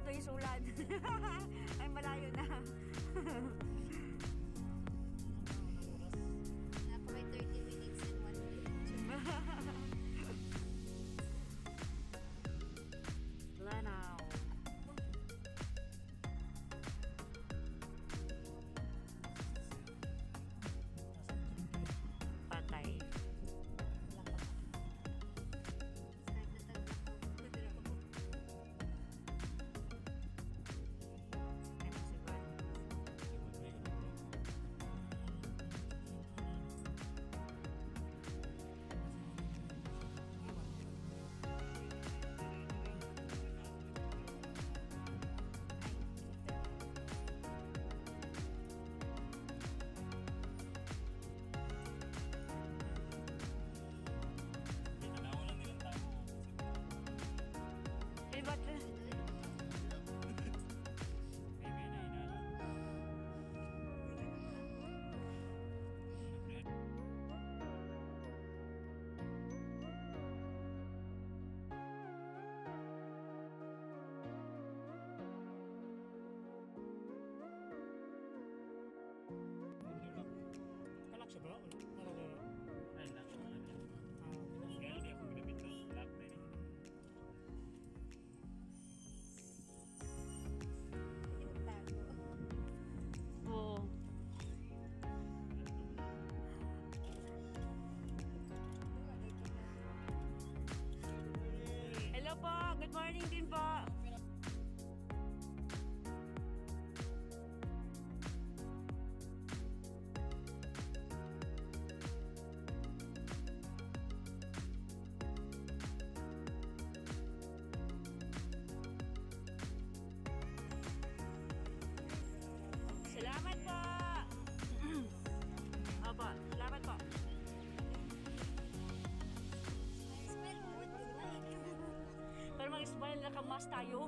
Ito yung sulan. Ay, malayo na. Napa may 30 minutes and 1 minute. Lanao. Patay. Siya ba? Ay, lang. Kaya hindi ako pinapito. Lock na rin. Oo. Hello po. Good morning din po. Salamat po. Opo, salamat po. Para mag-smile na kamas tayo.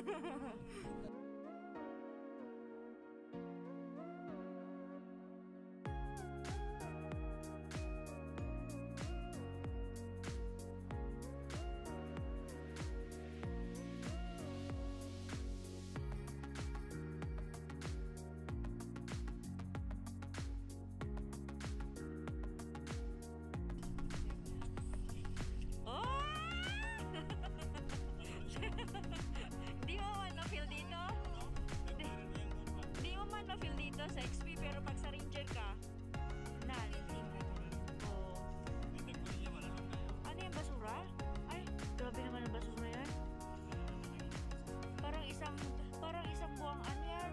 Di mo man ma-feel dito? Di mo man ma-feel dito sa XP, pero pag sa Ranger ka, oh. Ano yung basura? Ay, grabe naman ang basura yan. Parang isang buwang ano yan.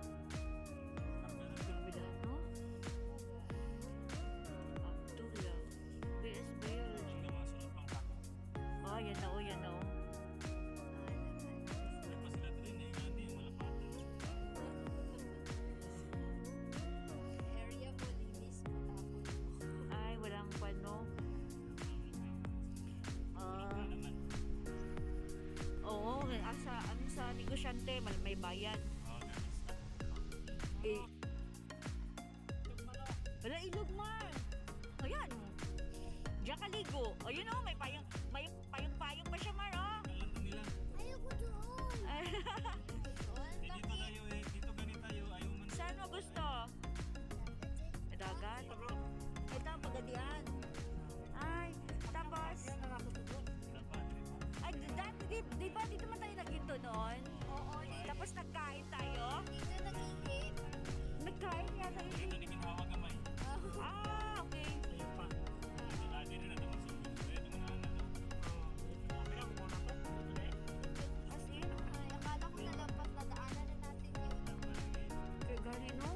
Grabe lahat, no? Abdullah. BS Biology. Oh, yan na, oh, yan na, oh. Oo, sa negosyante, may bayad. Eh, wala ilog man. Ayan. Diyan ka ligo. Ayun o, may payong pa siya, Mar, oh. Ayoko doon. Dito tayo eh. Dito ganito tayo. Ayaw man. Saan mo gusto? Dagat? Ito ang pagadian. Ay, tapos... Ay, di ba dito man tayo naghinto noon? Oo. Tapos nagkain tayo? Dito nag-iip. Nagkain yata yun. Dito naging gamay. Ah, okay. Ayun pa. Dito na naman sa ito mo na ano. Kaya mo na pa. As in? Ay, akala ko nalampas na daanan na natin yun. Kaya gani, no?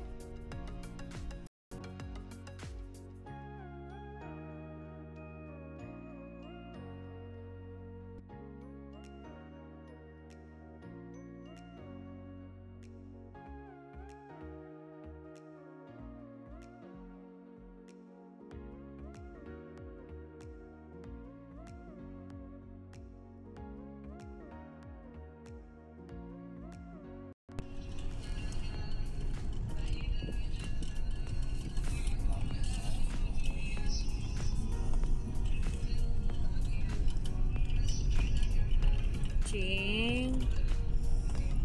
Ching.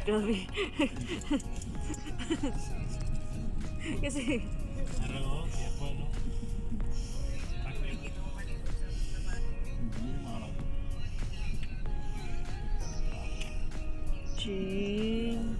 Grabe. Kasi, Araw, kaya po, no? ching.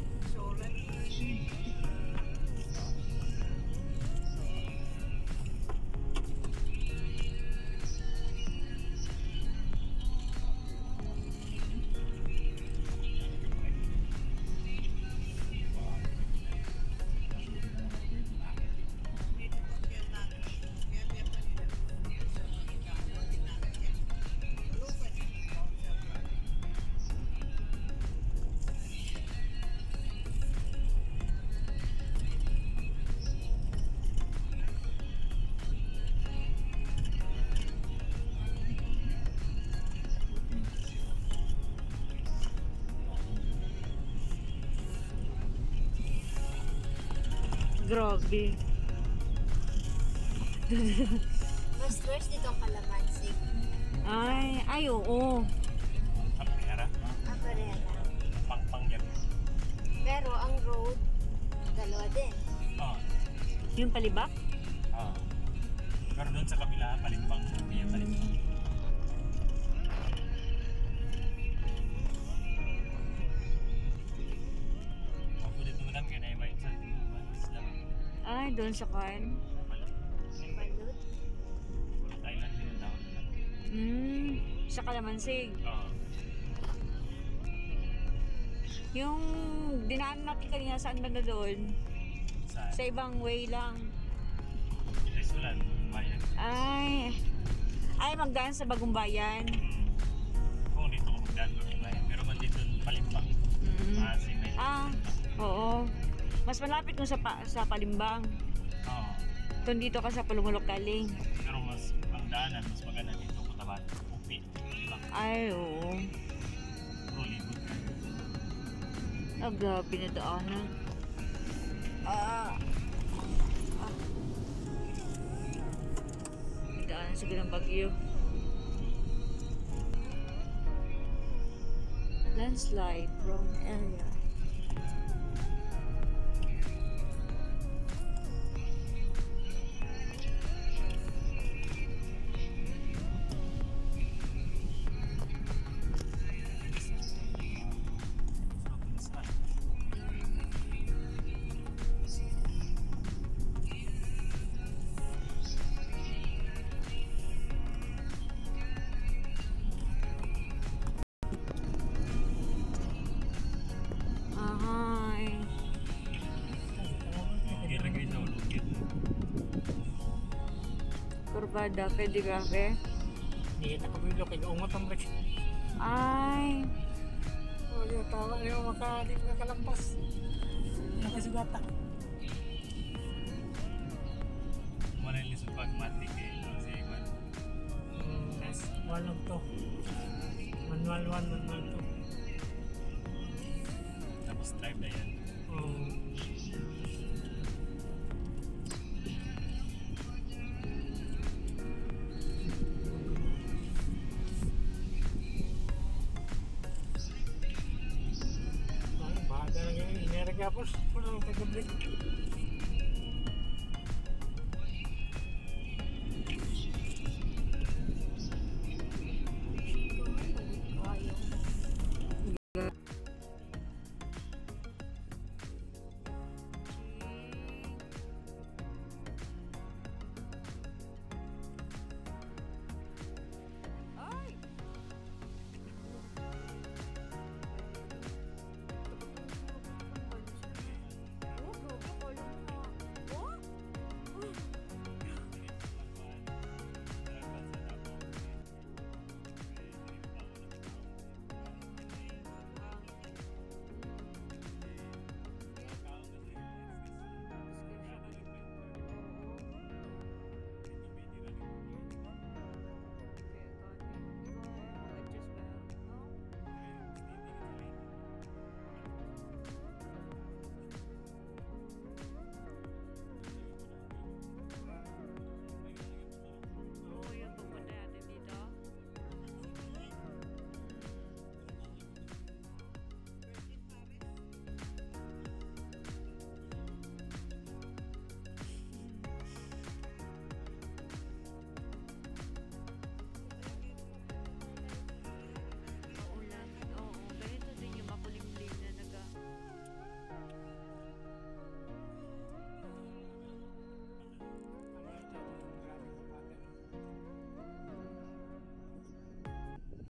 Grabe. Mas worse dito ang Kalamansi. Ay, oo. Kapera, Aparela. pang yan. Pero ang road, dalawa din. Oo. Yung palibak? Oo. Pero doon sa kabila, palimbang. Yung palimbang. Ako dito madam, kaya na-invite sa Islam. Ay, doon sa kan. Balut. Thailand din ang tawag nila. Sa Kalamansig. Oo. Yung dinaan natin kanina, saan banda doon? Sa ibang way lang. Isulan, bayan. Ay, magdaan sa Bagong Bayan. Kung dito ko magdaan ko ng bayan. Pero man dito palimbang. Maasim may Oo. Mas malapit kung sa Palimbang. Oo. Kung dito ka sa Pulungulok Galing. Pero mas ang daanan, mas maganda dito ko tabat. Upi. Lang. Ay, oo. Puro libot. Grabe na daanan. Daanan sa ganang bagyo. Landslide prone area. Kurbada, pwede kape. Hindi kita kabilo kay ungot ang break. Ay, O yung tawa niyo di makalampas. Nakasugata. Manali sa pagmatik eh. Kasi man. Yes, one to. Manual 1, manual 2. Tapos drive na yan. Bahaga lang yun. Ineragapos. Pulang pag-break.